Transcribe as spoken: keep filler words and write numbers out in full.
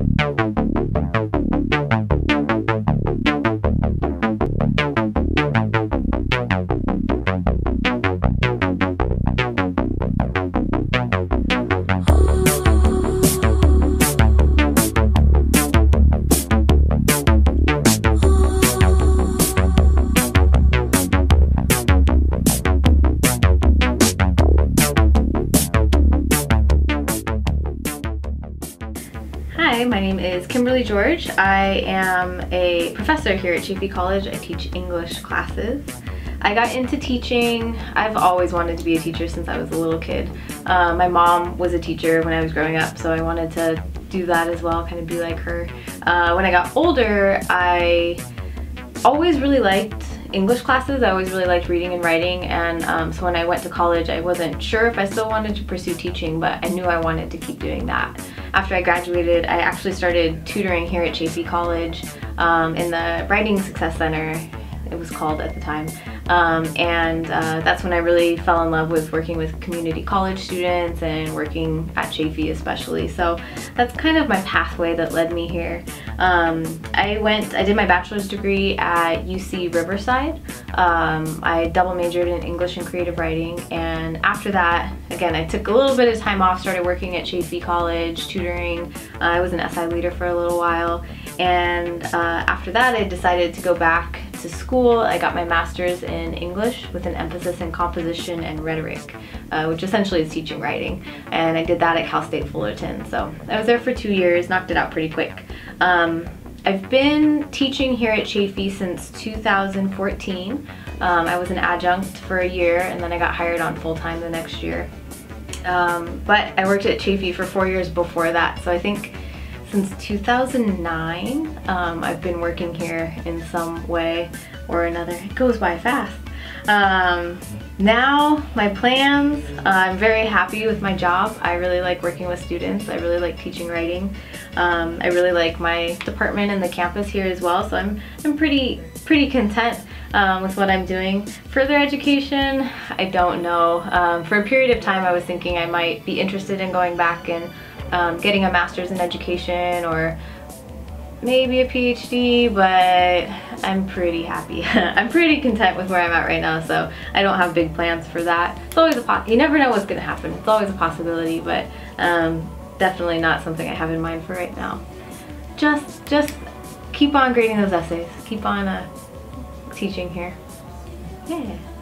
Hi, my name is Kimberly George. I am a professor here at Chaffey College. I teach English classes. I got into teaching. I've always wanted to be a teacher since I was a little kid. Uh, my mom was a teacher when I was growing up, so I wanted to do that as well, kind of be like her. Uh, when I got older, I always really liked English classes. I always really liked reading and writing, and um, so when I went to college, I wasn't sure if I still wanted to pursue teaching, but I knew I wanted to keep doing that. After I graduated, I actually started tutoring here at Chaffey College um, in the Writing Success Center, it was called at the time. Um, and uh, that's when I really fell in love with working with community college students and working at Chaffey especially. So that's kind of my pathway that led me here. Um, I went, I did my bachelor's degree at U C Riverside. Um, I double majored in English and creative writing, and after that, again, I took a little bit of time off, started working at Chaffey College, tutoring. Uh, I was an S I leader for a little while, and uh, after that I decided to go back to school. I got my master's in English with an emphasis in composition and rhetoric, uh, which essentially is teaching writing, and I did that at Cal State Fullerton. So I was there for two years, knocked it out pretty quick. Um, I've been teaching here at Chaffey since two thousand fourteen. Um, I was an adjunct for a year, and then I got hired on full-time the next year. Um, but I worked at Chaffey for four years before that, so I think since two thousand nine, um, I've been working here in some way or another. It goes by fast. Um, now, my plans, uh, I'm very happy with my job. I really like working with students. I really like teaching writing. Um, I really like my department and the campus here as well, so I'm, I'm pretty, pretty content um, with what I'm doing. Further education, I don't know. Um, for a period of time, I was thinking I might be interested in going back and um, getting a master's in education or maybe a PhD, but I'm pretty happy. I'm pretty content with where I'm at right now, so I don't have big plans for that. It's always a po- you never know what's gonna happen. It's always a possibility, but um, definitely not something I have in mind for right now. Just, just keep on grading those essays. Keep on uh, teaching here. Yeah.